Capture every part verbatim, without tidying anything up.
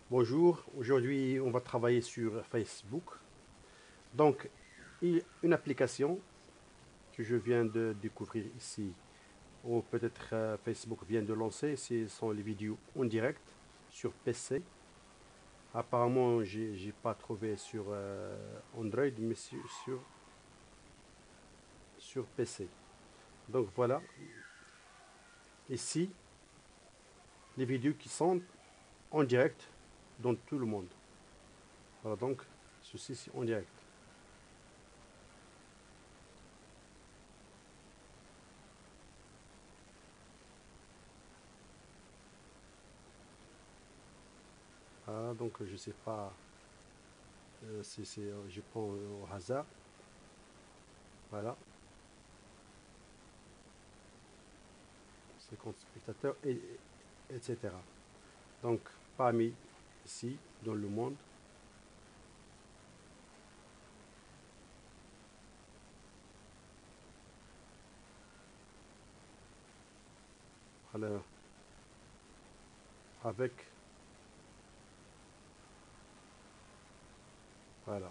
Bonjour, aujourd'hui on va travailler sur Facebook. Donc, il y a une application que je viens de découvrir ici, ou peut-être euh, Facebook vient de lancer, ce sont les vidéos en direct sur P C. Apparemment, j'ai j'ai pas trouvé sur euh, Android, mais sur, sur, sur P C. Donc voilà, ici, les vidéos qui sont en direct dans tout le monde. Voilà donc, ceci c'est en direct. Ah, donc je sais pas, euh, c'est, c'est, euh, je prends euh, au hasard, voilà, cinquante spectateurs, et, etc. Donc parmi ici, dans le monde, alors, avec, voilà.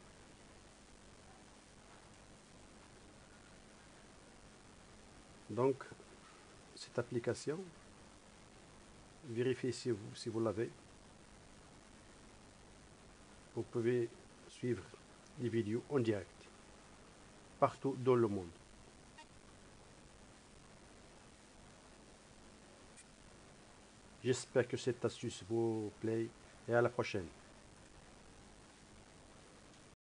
Donc cette application, vérifiez si vous, si vous l'avez, vous pouvez suivre les vidéos en direct, partout dans le monde. J'espère que cette astuce vous plaît et à la prochaine.